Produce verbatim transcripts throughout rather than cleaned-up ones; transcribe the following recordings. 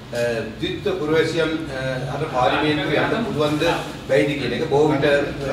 ද්විත්ව පුරවැසියන් අර පාර්ලිමේන්තුවේ යන්න පුළුවන්ද බැයිද කියන එක බොහෝ විට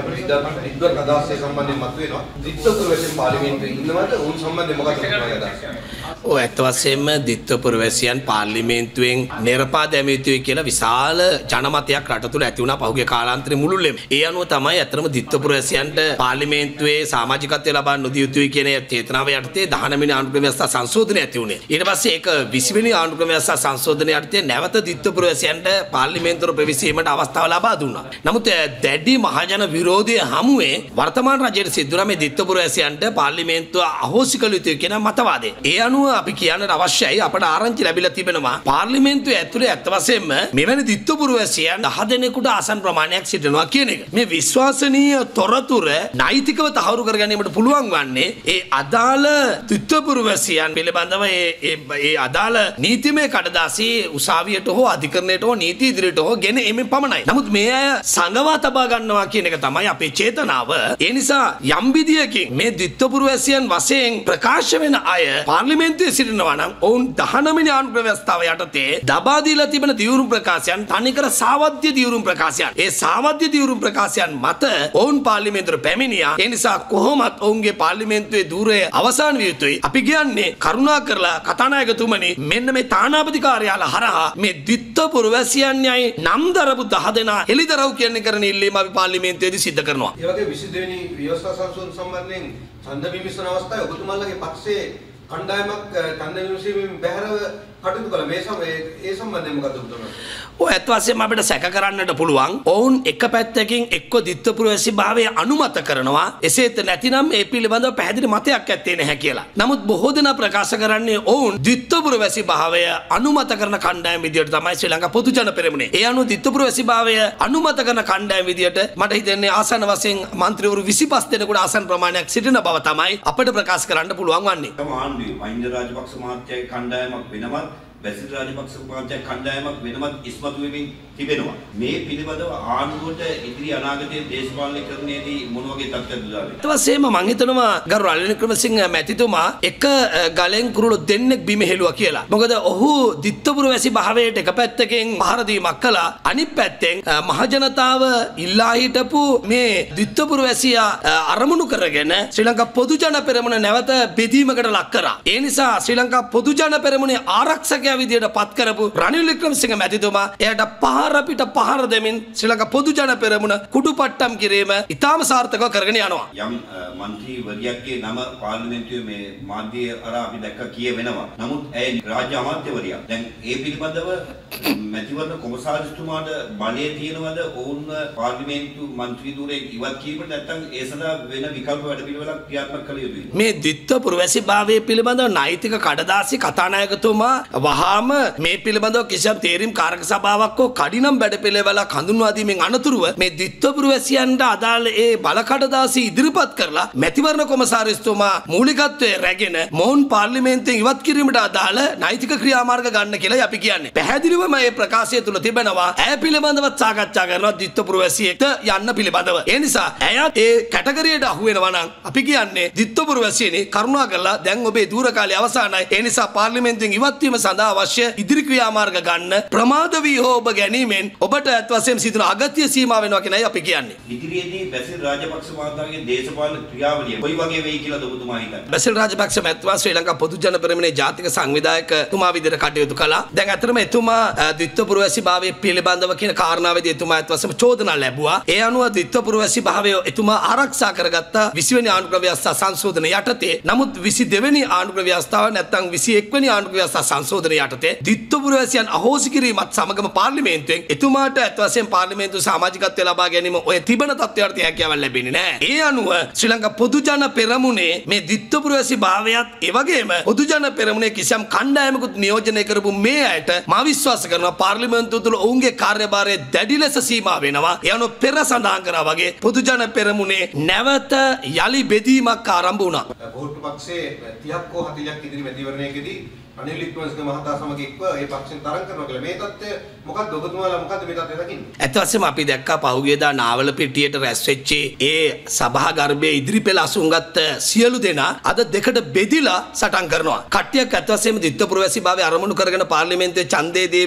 විද්වත් අදහස් සම්බන්ධයෙන් මතුවෙනවා. ද්විත්ව පුරවැසියන් පාර්ලිමේන්තුවේ ඉන්නවද? උන් සම්බන්ධයෙන් මොකක්ද ඔබතුමාගේ අදහස? ඔව් ඇත්ත වශයෙන්ම ද්විත්ව පුරවැසියන් පාර්ලිමේන්තුවෙන් නිරපා දැමිය යුතුයි කියලා විශාල ජනමතයක් රට තුළ ඇති වුණා පහුගිය කාලාන්තරේ මුළුල්ලේම. ඒ අනුව තමයි අතරම ද්විත්ව පුරවැසියන්ට පාර්ලිමේන්තුවේ සමාජිකත්වය ලබා නොදිය යුතුයි කියන චේතනාව යටතේ දහනව වෙනි ආණ්ඩුක්‍රම ව්‍යවස්ථා සංශෝධනය ඇති වුණේ. ඊට පස්සේ ඒක විසි වෙනි ආණ්ඩුක්‍රම ව්‍යවස්ථා සංශෝධනය යටතේ නැවත ද්විත්ව පුරවැසියන්ට පාර්ලිමේන්තුවට ප්‍රවේශීමට අවස්ථාව ලබා දුන්නා. නමුත් දැඩි මහජන විරෝධය හමුවේ වර්තමාන රජයේ සිද්ධ වුණා මේ ද්විත්ව පුරවැසියන්ට පාර්ලිමේන්තුව අහෝසි කළ යුතුයි කියන මතවාදය. ඒ අනුව අපි කියන්නට අවශ්‍යයි අපට ආරංචි ලැබිලා තිබෙනවා පාර්ලිමේන්තුවේ ඇතුලේ ඇත්ත වශයෙන්ම මෙවැනි ද්විත්ව පුරවැසියන් දහ දෙනෙකුට ආසන්න ප්‍රමාණයක් සිටිනවා කියන එක. මේ විශ්වාසනීය තොරතුර නෛතිකව තහවුරු කර ගැනීමට පුළුවන් වන්නේ ඒ අදාළ ද්විත්ව පුරවැසියන් පිළිබඳව ඒ ඒ අදාළ නීතිමය කඩදාසි උසාවියට හෝ අධිකරණයට හෝ නීති ඉදිරියට හෝ ගෙන එමින් පමණයි. නමුත් මේ අය සංගවා තබා ගන්නවා කියන එක තමයි අපේ චේතනාව. ඒ නිසා යම් විදියකින් මේ ද්විත්ව පුරවැසියන් වශයෙන් ප්‍රකාශ වෙන අය පාර්ලිමේන්තුවේ සිටිනවා නම් ඔවුන් දහනව වෙනි ආණ්ඩුක්‍රම ව්‍යවස්ථාව යටතේ දබා දීලා තිබෙන දියුණු ප්‍රකාශයන් තනිකර සාවද්‍ය දියුණු ප්‍රකාශයන්. ඒ සාවද්‍ය දියුණු ප්‍රකාශයන් මත ඔවුන් පාර්ලිමේන්තුවට පැමිණියා. ඒ නිසා කොහොමත් ඔවුන්ගේ පාර්ලිමේන්තුවේ ධූරය අවසන් විය යුතුයි. අපි කියන්නේ කරුණා කරලා කතානායකතුමනි මෙන්න මේ තානාපති කාර්යාල හරහා මේ ද්විත්ව පුරවැසියන් යයි නම් දරපු දහ දෙනා හෙළිදරව් කියන්නේ කරන ඉල්ලීම අපි පාර්ලිමේන්තුවේදී සිද්ධ කරනවා. ඒ වගේ විසි දෙවෙනි ව්‍යවස්ථා සංශෝධන සම්බන්ධයෙන් ඡන්ද විමසන අවස්ථාවේ ඔබතුමාලගේ පක්ෂයේ කණ්ඩායමක් ඡන්ද විමසීමෙන් බැහැරව කටයුතු කළා. මේ සමයේ ඒ සම්බන්ධයෙන් මොකද ඔබතුමා? ඔය ඇත්ත වශයෙන්ම අපිට සැක කරන්නට පුළුවන්. ඔවුන් එක පැත්තකින් එක්ක ද්විත්ව පුරවැසි භාවය අනුමත කරනවා. එසේත් නැතිනම් ඒ පිළිබඳව පැහැදිලි මතයක් ඇත්තේ නැහැ කියලා. නමුත් බොහෝ දෙනා ප්‍රකාශ කරන්නේ ඔවුන් ද්විත්ව පුරවැසි භාවය අනුමත කරන කණ්ඩායම විදියට තමයි ශ්‍රී ලංකා පොදු ජන පෙරමුණේ. ඒ අනුව ද්විත්ව පුරවැසි භාවය අනුමත කරන කණ්ඩායම විදියට මට හිතෙන්නේ ආසන්න වශයෙන් මන්ත්‍රීවරු විසිපස් දෙනෙකුට ආසන්න ප්‍රමාණයක් සිටින බව තමයි අපිට ප්‍රකාශ කරන්න පුළුවන් වන්නේ. ආණ්ඩුවේ මහින්ද රාජපක්ෂ මහත්තයාගේ කණ්ඩායමක් වෙනවත් බැසිල් රාජපක්ෂ මහත්තයාගේ කණ්ඩායමක් වෙනවත් ඉස්මතු වෙමින් තිබෙනවා. මේ පිළිබඳව ආණ්ඩුවට ඉදිරි අනාගතයේ දේශපාලනීකරණයේදී මොන වගේ තත්ත්වයක්ද දාන්නේ? ඊට පස්සේම මම හිතනවා ගරු රනිල් වික්‍රමසිංහ මැතිතුමා එක ගලෙන් කුරුළු දෙන්නෙක් බිම හෙළුවා කියලා. මොකද ඔහු ද්විත්ව පුරවැසි භාවයට එක පැත්තකින් පහර දීමක් කළා. අනිත් පැත්තෙන් මහජනතාව ඉල්ලා හිටපු මේ ද්විත්ව පුරවැසියා අරමුණු කරගෙන ශ්‍රී ලංකා පොදු ජන පෙරමුණ නැවත බෙදීමකට ලක් කරා. ඒ නිසා ශ්‍රී ලංකා පොදු ජන පෙරමුණේ ආරක්ෂකයා විදියට පත් කරපු රනිල් වික්‍රමසිංහ මැතිතුමා එයාට පහර පිට පහර දෙමින් ශ්‍රී ලංකා පොදු ජන පෙරමුණ කුඩුපට්ටම් කිරීම ඉතාම සාර්ථකව කරගෙන යනවා. යම් මන්ත්‍රීවරියක්ගේ නම පාර්ලිමේන්තුවේ මේ මාධ්‍ය අරා අපි දැක්ක කියවෙනවා. නමුත් ඇය රාජ්‍ය අමාත්‍යවරියක්. දැන් ඒ පිළිබඳව මැතිවරණ කොමසාරිස්තුමාට බලය තියෙනවද ඔවුන් පාර්ලිමේන්තු මන්ත්‍රී ධූරයෙන් ඉවත් කිරීමට නැත්නම් ඒ සඳහා වෙන විකල්ප වැඩපිළිවෙලක් ක්‍රියාත්මක කළ යුතුයි. මේ ද්විත්ව පුරවැසි භාවයේ පිළිබඳව නෛතික කඩදාසි කතානායකතුමා වහාම මේ පිළිබඳව කිසියම් තේරීම් කාරක සභාවක් හෝ කඩිනම් වැඩපිළිවෙලක් හඳුන්වා දීමෙන් අනතුරුව මේ ද්විත්ව පුරවැසියන්ට අදාළ ඒ බල කඩදාසි ඉදිරිපත් කරලා මැතිවරණ කොමසාරිස්තුමා මූලිකත්වයේ රැගෙන මොවුන් පාර්ලිමේන්තුවෙන් ඉවත් කිරීමට අදාළ නෛතික ක්‍රියාමාර්ග ගන්න කියලා අපි කියන්නේ. පැහැදිලිවම මේ ප්‍රකාශය තුල තිබෙනවා ඇය පිළිබඳව සාකච්ඡා කරනවා ද්විත්ව පුරවැසියෙක්ට යන්න පිළිබඳව. ඒ නිසා ඇය ඒ කැටගරියට අහු වෙනවා නම් අපි කියන්නේ ද්විත්ව පුරවැසියනි කරුණා කරලා දැන් ඔබේ දූර කාලය අවසానයි. ඒ නිසා පාර්ලිමේන්තුවෙන් ඉවත් වීම සඳහා අවශ්‍ය ඉදිරි ක්‍රියාමාර්ග ගන්න ප්‍රමාද වී හෝ ඔබ ගැනීමෙන් ඔබට අත් වශයෙන් සිදුන අගත්‍ය සීමා වෙනවා කියලායි අපි කියන්නේ. ඉදිරියේදී බැසිල් රාජපක්ෂ මහතාගේ දේශපාලන ක්‍රියාවලිය කොයි වගේ වෙයි කියලාද ඔබතුමා හිතන්නේ? බැසිල් රාජපක්ෂ මහත්මයා ශ්‍රී ලංකා පොදු ජන පෙරමුණේ ජාතික සංවිධායකතුමා විදිහට කටයුතු කළා. දැන් අතරම එතුමා ද්විත්ව පුරවැසි භාවයේ පිළිබඳව කියන කාරණාවේදී එතුමා අත් වශයෙන් චෝදනා ලැබුවා. ඒ අනුව ද්විත්ව පුරවැසි භාවය එතුමා ආරක්ෂා කරගත්ත විසි වෙනි ආණ්ඩුක්‍රම ව්‍යවස්ථා සංශෝධන යටතේ. නමුත් විසි දෙවෙනි ආණ්ඩුක්‍රම ව්‍යවස්ථාව නැත්නම් විසි එක් වෙනි ආණ්ඩුක්‍රම ව්‍යවස්ථා සංශෝධන යටතේ ද්විත්ව පුරවැසියන් අහෝසි කිරීමත් සමගම පාර්ලිමේන්තුවෙන් එතුමාට අත් වශයෙන් පාර්ලිමේන්තු සමාජිකත්වය ලබා ගැනීම ඔය තිබෙන තත්ත්වයට හැකියාවක් ලැබෙන්නේ නැහැ. ඒ අනුව ශ්‍රී ලංකා පොදු ජන පෙරමුණේ මේ ද්විත්ව පුරවැසි භාවයත් ඒ වගේම පොදු ජන පෙරමුණේ කිසියම් කණ්ඩායමකුත් නියෝජනය කරපු මේ අයට මා විශ්වාස කරනවා පාර්ලිමේන්තුව තුළ ඔවුන්ගේ කාර්යභාරය දැඩි ලෙස සීමා වෙනවා. ඒ අනුව පෙර සඳහන් කරා වගේ පොදු ජන පෙරමුණේ නැවත යලි බෙදීමක් ආරම්භ වුණා. බෝට්ටු පක්ෂයේ තිහක් හෝ හතළිහක් ඉදිරි මැතිවරණයකදී රනිල් වික්‍රමසිංහ මහතා සමග එක්ව ඒ පක්ෂෙන් තරඟ කරනවා කියලා මේ තත්ත්වය මොකක්ද ඔබතුමාලා මොකක්ද මේ තත්ත්වය දකින්නේ? ඇත්ත වශයෙන්ම අපි දැක්කා පහුගියදා නාවල පිටියට රැස් වෙච්ච ඒ සභා ගර්භයේ ඉදිරි පෙළ අසුන්ගත් සියලු දෙනා අද දෙකට බෙදිලා සටන් කරනවා. කට්ටියක් ඇත්ත වශයෙන්ම ද්විත්ව පුරවැසි භාවයේ අරමුණු කරගෙන පාර්ලිමේන්තුවේ ඡන්දය දීමෙන්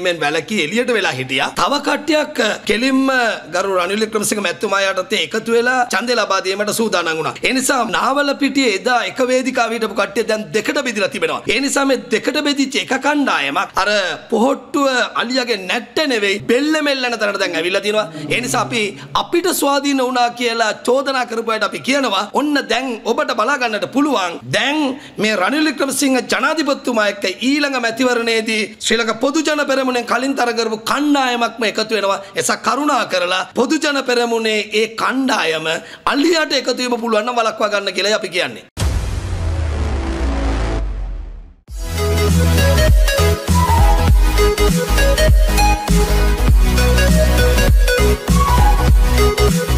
කිරීමෙන් වැළකී එළියට වෙලා හිටියා. තව කට්ටියක් කෙලින්ම ගරු රනිල් වික්‍රමසිංහ මැතිතුමා යටතේ එකතු වෙලා ඡන්දය ලබා දීමට සූදානම් වුණා. ඒ නිසා නාවලපිටියේ එදා එක වේදිකාව හිටපු කට්ටිය දැන් දෙකට බෙදලා තිබෙනවා. ඒ නිසා මේ දෙකට බෙදිච්ච එක කණ්ඩායමක් අර පොහොට්ටුව අලියාගේ නැට්ට නෙවෙයි බෙල්ල මෙල්ලන තැනට දැන් ඇවිල්ලා තියෙනවා. ඒ නිසා අපි අපිට ස්වාධීන වුණා කියලා චෝදනා කරපු අයට අපි කියනවා ඔන්න දැන් ඔබට බලා ගන්නට පුළුවන්. දැන් මේ රනිල් වික්‍රමසිංහ ජනාධිපතිතුමා එක්ක ඊළඟ මැතිවරණයේදී ශ්‍රී ලංකා පොදු ජන පෙරමුණෙන් කලින් තර කරපු කණ්ඩායමක්ම එකතු වෙනවා. එසා කරුණා කරලා පොදු ජන පෙරමුණේ ඒ කණ්ඩායම අලියට එකතු වීම පුළුවන් නම් වළක්වා ගන්න කියලා අපි කියන්නේ. We'll be right back.